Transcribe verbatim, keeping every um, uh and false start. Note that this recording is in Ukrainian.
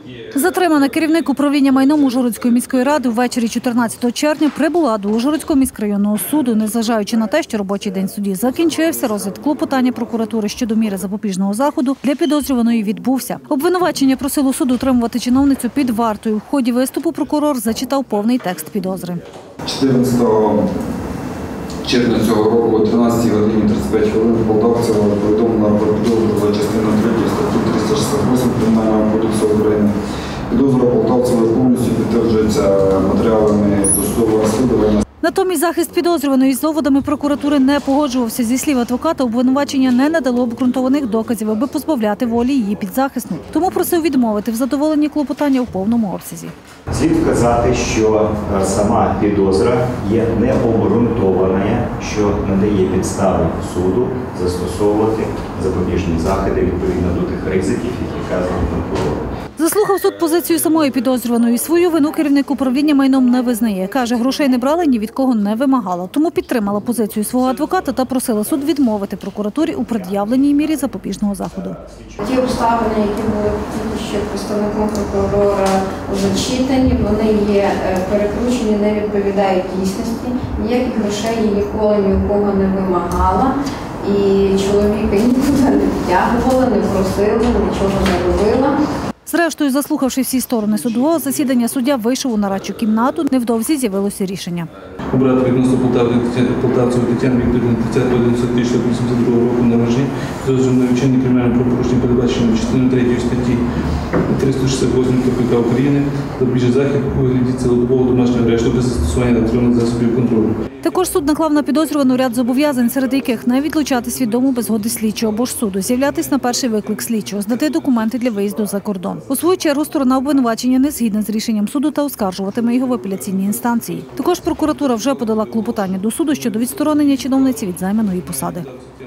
Затримана керівник управління майном Ужгородської міської ради ввечері чотирнадцятого червня прибула до Ужгородського міськрайонного суду. Незважаючи на те, що робочий день судді закінчився, розгляд клопотання прокуратури щодо міри запобіжного заходу для підозрюваної відбувся. Обвинувачення просило суд утримувати чиновницю під вартою. В ході виступу прокурор зачитав повний текст підозри. чотирнадцятого червня цього року о тринадцятій годині тридцять п'ять хвилин Полтавцева повідомлена про підозру за частиною третьою статті триста шістдесят вісім Кримінального кодексу України. Підозра Полтавцевої повністю підтверджується матеріалами досудового розслідування. Натомість захист підозрюваної з доводами прокуратури не погоджувався. Зі слів адвоката, обвинувачення не надало обґрунтованих доказів, аби позбавляти волі її підзахисну. Тому просив відмовити в задоволенні клопотання у повному обсязі. Слід вказати, що сама підозра є необґрунтованою, що надає підстави суду застосовувати запобіжні заходи відповідно до тих ризиків, які вказані прокурором. Заслухав суд позицію самої підозрюваної. Свою вину керівник управління майном не визнає. Каже, грошей не брала, ні від кого не вимагала. Тому підтримала позицію свого адвоката та просила суд відмовити прокуратурі у пред'явленій мірі запобіжного заходу. Ті обставини, які були тільки що представником прокурора зачитані, вони є перекручені, не відповідають дійсності. Ніяких грошей її ніколи ні у кого не вимагала. І чоловіка нікуди не втягувала, не просила, нічого не робила. Зрештою, заслухавши всі сторони судового засідання, суддя вийшов у нарадчу кімнату. Невдовзі з'явилося рішення. Обрати відносно Полтавцевої Тетяни Вікторівни тридцятого одинадцятого тисяча дев'ятсот вісімдесят другого року народження, підозрюваної у вчиненні кримінального правопорушення, передбаченого частиною третьої статті триста шістдесят вісім КПК України, запобіжний захід у вигляді цілодобового домашнього арешту без застосування електронних засобів контролю. Також суд наклав на підозрювану ряд зобов'язань, серед яких не відлучатись від дому без згоди слідчого або ж суду, з'являтись на перший виклик слідчого, здати документи для виїзду за кордон. У свою чергу сторона обвинувачення не згідна з рішенням суду та оскаржуватиме його в апеляційній інстанції. Також прокуратура вже подала клопотання до суду щодо відсторонення чиновниці від займаної посади.